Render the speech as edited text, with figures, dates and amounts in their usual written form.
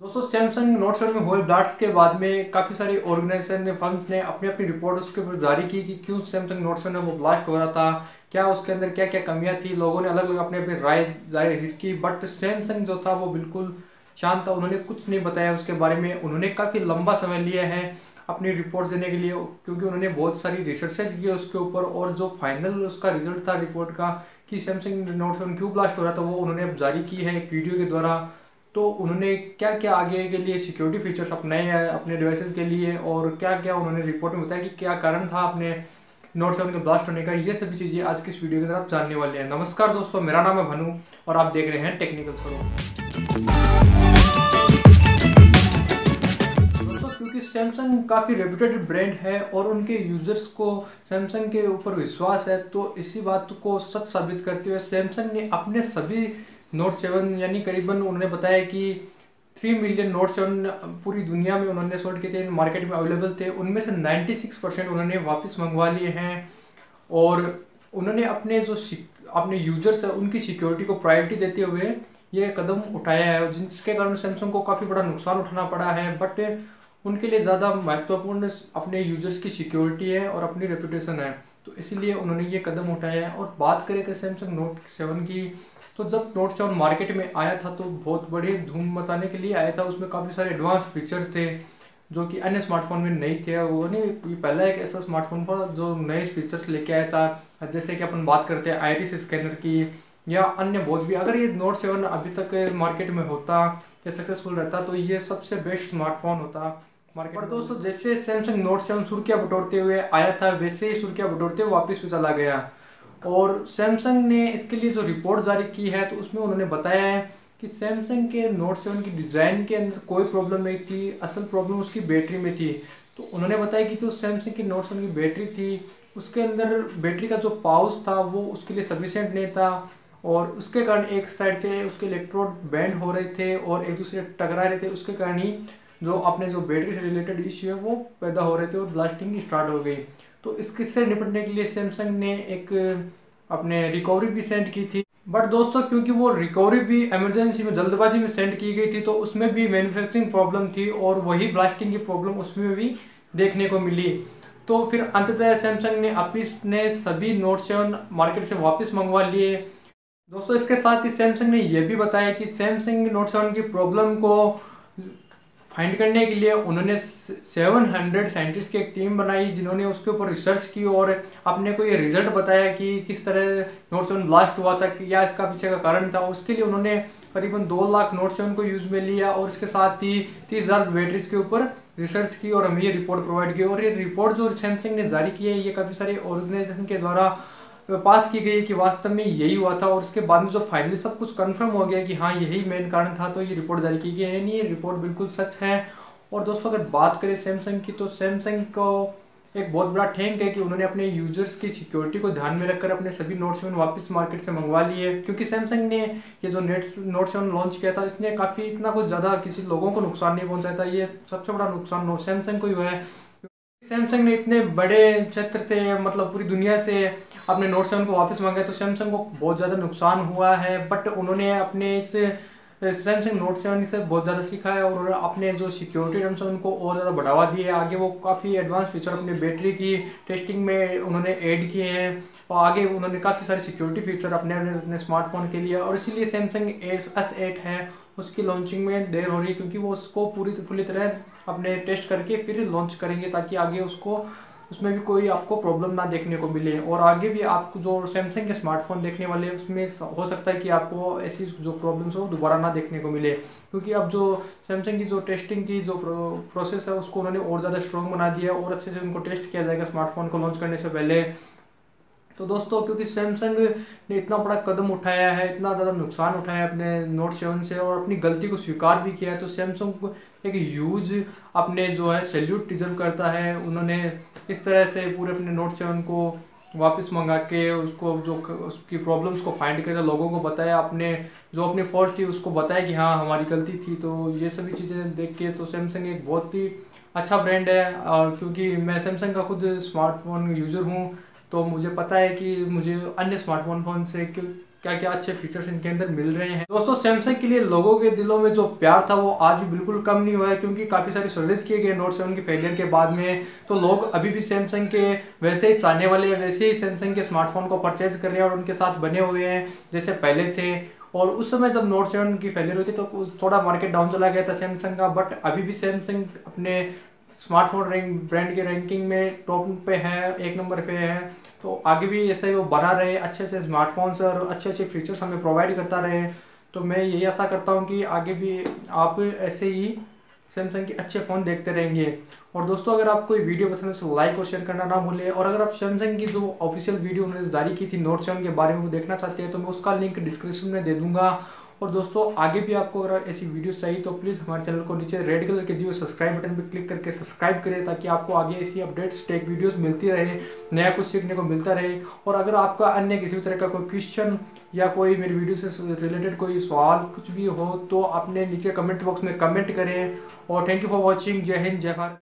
दोस्तों Samsung note 7 में हुए ब्लास्ट के बाद में काफ़ी सारी ऑर्गेनाइजेशन ने फर्म्स ने अपनी अपनी रिपोर्ट उसके ऊपर जारी की कि क्यों सैमसंग नोट 7 में वो ब्लास्ट हो रहा था, क्या उसके अंदर क्या क्या कमियां थी। लोगों ने अलग अलग अपनी अपनी राय जाहिर की, बट सैमसंग जो था वो बिल्कुल शांत था। उन्होंने कुछ नहीं बताया उसके बारे में। उन्होंने काफ़ी लंबा समय लिया है अपनी रिपोर्ट देने के लिए, क्योंकि उन्होंने बहुत सारी रिसर्चेज की उसके ऊपर, और जो फाइनल उसका रिजल्ट था रिपोर्ट का कि सैमसंग नोट 7 क्यों ब्लास्ट हो रहा था, वो उन्होंने अब जारी की है एक वीडियो के द्वारा। तो उन्होंने क्या क्या आगे के लिए सिक्योरिटी फीचर्स अपनाए हैं अपने डिवाइसेस के लिए, और क्या क्या उन्होंने रिपोर्ट में बताया कि क्या कारण था अपने नोट 7 के ब्लास्ट होने का। ये सभी चीज़ें आज की इस वीडियो के अंदर आप जानने वाले हैं। नमस्कार दोस्तों, मेरा नाम है भनु और आप देख रहे हैं टेक्निकल थ्रो। दोस्तों क्योंकि सैमसंग काफ़ी रेप्यूटेड ब्रांड है और उनके यूजर्स को सैमसंग के ऊपर विश्वास है, तो इसी बात को सच साबित करते हुए सैमसंग ने अपने सभी नोट 7 यानी करीबन उन्होंने बताया कि 3 मिलियन नोट 7 पूरी दुनिया में उन्होंने सोल्ड किए थे, मार्केट में अवेलेबल थे। उनमें से 96% उन्होंने वापस मंगवा लिए हैं। और उन्होंने अपने यूजर्स है उनकी सिक्योरिटी को प्रायोरिटी देते हुए ये कदम उठाया है, जिसके कारण सैमसंग को काफ़ी बड़ा नुकसान उठाना पड़ा है। बट उनके लिए ज़्यादा महत्वपूर्ण अपने यूजर्स की सिक्योरिटी है और अपनी रेपुटेशन है, तो इसीलिए उन्होंने ये कदम उठाया है। और बात करें कि सैमसंग नोट 7 की, तो जब नोट 7 मार्केट में आया था तो बहुत बड़ी धूम मचाने के लिए आया था। उसमें काफ़ी सारे एडवांस फीचर्स थे जो कि अन्य स्मार्टफोन में नहीं थे। वो नहीं, ये पहला एक ऐसा स्मार्टफोन था जो नए फीचर्स लेके आया था। जैसे कि अपन बात करते हैं आइरिस स्कैनर की या अन्य बहुत भी। अगर ये नोट 7 अभी तक मार्केट में होता या सक्सेसफुल रहता तो ये सबसे बेस्ट स्मार्टफोन होता मार्केट। पर दोस्तों जैसे सैमसंग नोट 7 सुर्खियां बटोरते हुए आया था, वैसे ही सुर्खियां बटोरते हुए वापस भी चला गया। और सैमसंग ने इसके लिए जो रिपोर्ट जारी की है तो उसमें उन्होंने बताया है कि सैमसंग के नोट 7 की डिज़ाइन के अंदर कोई प्रॉब्लम नहीं थी, असल प्रॉब्लम उसकी बैटरी में थी। तो उन्होंने बताया कि जो सैमसंग की नोट 7 की बैटरी थी उसके अंदर बैटरी का जो पाउच था वो उसके लिए सफिशिएंट नहीं था, और उसके कारण एक साइड से उसके इलेक्ट्रोड बैंड हो रहे थे और एक दूसरे टकरा रहे थे। उसके कारण ही जो बैटरी से रिलेटेड इश्यू है वो पैदा हो रहे थे और ब्लास्टिंग स्टार्ट हो गई। तो इससे निपटने के लिए सैमसंग ने एक अपने रिकवरी भी सेंड की थी। बट दोस्तों क्योंकि वो रिकवरी भी इमरजेंसी में जल्दबाजी में सेंड की गई थी तो उसमें भी मैन्युफैक्चरिंग प्रॉब्लम थी और वही ब्लास्टिंग की प्रॉब्लम उसमें भी देखने को मिली। तो फिर अंततः सैमसंग ने अपने सभी नोट 7 मार्केट से वापस मंगवा लिए। दोस्तों इसके साथ ही सैमसंग ने यह भी बताया कि सैमसंग नोट 7 की प्रॉब्लम को फाइंड करने के लिए उन्होंने 700 साइंटिस्ट की एक टीम बनाई जिन्होंने उसके ऊपर रिसर्च की और अपने को ये रिजल्ट बताया कि किस तरह नोट 7 ब्लास्ट हुआ था, कि क्या इसका पीछे का कारण था। उसके लिए उन्होंने करीबन 2 लाख नोट 7 को यूज में लिया और इसके साथ ही 30,000 बैटरीज के ऊपर रिसर्च की और हमें ये रिपोर्ट प्रोवाइड की। और ये रिपोर्ट जो सैमसंग ने जारी की है ये काफ़ी सारे ऑर्गेनाइजेशन के द्वारा पास की गई कि वास्तव में यही हुआ था। और उसके बाद में जो फाइनली सब कुछ कंफर्म हो गया कि हाँ यही मेन कारण था, तो ये रिपोर्ट जारी की गई है। नहीं, ये रिपोर्ट बिल्कुल सच है। और दोस्तों अगर बात करें सैमसंग की, तो सैमसंग को एक बहुत बड़ा थैंक है कि उन्होंने अपने यूजर्स की सिक्योरिटी को ध्यान में रखकर अपने सभी नोट 7 वापस मार्केट से मंगवा लिए। क्योंकि सैमसंग ने ये जो नोट 7 लॉन्च किया था इसने काफ़ी इतना कुछ ज़्यादा किसी लोगों को नुकसान नहीं पहुंचाया था। ये सबसे बड़ा नुकसान सैमसंग को ही हुआ है। सैमसंग ने इतने बड़े क्षेत्र से मतलब पूरी दुनिया से अपने नोट 7 को वापस मांगा, तो सैमसंग को बहुत ज़्यादा नुकसान हुआ है। बट उन्होंने अपने इस सैमसंग नोट 7 से बहुत ज़्यादा सीखा है और उन्होंने अपने जो सिक्योरिटी टर्म्स हैं उनको और ज़्यादा बढ़ावा दिए है। आगे वो काफ़ी एडवांस फीचर अपने बैटरी की टेस्टिंग में उन्होंने ऐड किए हैं और आगे उन्होंने काफ़ी सारे सिक्योरिटी फीचर अपने अपने स्मार्टफोन के लिए। और इसीलिए सैमसंग S8 है उसकी लॉन्चिंग में देर हो रही है, क्योंकि वो उसको पूरी तरह अपने टेस्ट करके फिर लॉन्च करेंगे ताकि आगे उसको उसमें भी कोई आपको प्रॉब्लम ना देखने को मिले। और आगे भी आपको जो सैमसंग के स्मार्टफोन देखने वाले हैं उसमें हो सकता है कि आपको ऐसी जो प्रॉब्लम्स हो दोबारा ना देखने को मिले, क्योंकि अब जो सैमसंग की जो टेस्टिंग की जो प्रोसेस है उसको उन्होंने और ज़्यादा स्ट्रॉन्ग बना दिया और अच्छे से उनको टेस्ट किया जाएगा स्मार्टफोन को लॉन्च करने से पहले। तो दोस्तों क्योंकि सैमसंग ने इतना बड़ा कदम उठाया है, इतना ज़्यादा नुकसान उठाया है अपने नोट 7 से और अपनी गलती को स्वीकार भी किया है, तो सैमसंग को एक ह्यूज अपने जो है सैल्यूट डिजर्व करता है। उन्होंने इस तरह से पूरे अपने नोट 7 को वापस मंगा के उसको जो उसकी प्रॉब्लम्स को फाइंड करके लोगों को बताया, अपने जो अपनी फॉल्ट थी उसको बताया कि हाँ हमारी गलती थी। तो ये सभी चीज़ें देख के तो सैमसंग एक बहुत ही अच्छा ब्रांड है। और क्योंकि मैं सैमसंग का खुद स्मार्टफोन यूज़र हूँ तो मुझे पता है कि मुझे अन्य स्मार्टफोन से क्या क्या अच्छे फीचर्स इनके अंदर मिल रहे हैं। दोस्तों सैमसंग के लिए लोगों के दिलों में जो प्यार था वो आज भी बिल्कुल कम नहीं हुआ है, क्योंकि काफ़ी सारे सर्विस किए गए नोट 7 के फेलियर के बाद में, तो लोग अभी भी सैमसंग के वैसे ही चाहने वाले हैं, वैसे ही सैमसंग के स्मार्टफोन को परचेज कर रहे हैं और उनके साथ बने हुए हैं जैसे पहले थे। और उस समय जब नोट 7 की फेलियर हुई थी तो थोड़ा मार्केट डाउन चला गया था सैमसंग का, बट अभी भी सैमसंग अपने स्मार्टफोन ब्रांड के रैंकिंग में टॉप पे है, 1 नंबर पे है। तो आगे भी ऐसे ही वो बना रहे, अच्छे अच्छे स्मार्टफोन्स और अच्छे अच्छे फीचर्स हमें प्रोवाइड करता रहे। तो मैं यही आशा करता हूँ कि आगे भी आप ऐसे ही सैमसंग के अच्छे फ़ोन देखते रहेंगे। और दोस्तों अगर आपको ये वीडियो पसंद है तो लाइक और शेयर करना ना भूलें, और अगर आप सैमसंग की जो ऑफिशियल वीडियो उन्होंने जारी की थी नोट 7 के बारे में वो देखना चाहते हैं तो मैं उसका लिंक डिस्क्रिप्शन में दे दूंगा। और दोस्तों आगे भी आपको अगर ऐसी वीडियोस चाहिए तो प्लीज़ हमारे चैनल को नीचे रेड कलर के दिए हुए सब्सक्राइब बटन पर क्लिक करके सब्सक्राइब करें, ताकि आपको आगे ऐसी अपडेट्स टेक वीडियोस मिलती रहे, नया कुछ सीखने को मिलता रहे। और अगर आपका अन्य किसी भी तरह का कोई क्वेश्चन या कोई मेरी वीडियो से रिलेटेड कोई सवाल कुछ भी हो तो आपने नीचे कमेंट बॉक्स में कमेंट करें। और थैंक यू फॉर वॉचिंग। जय हिंद, जय भारत।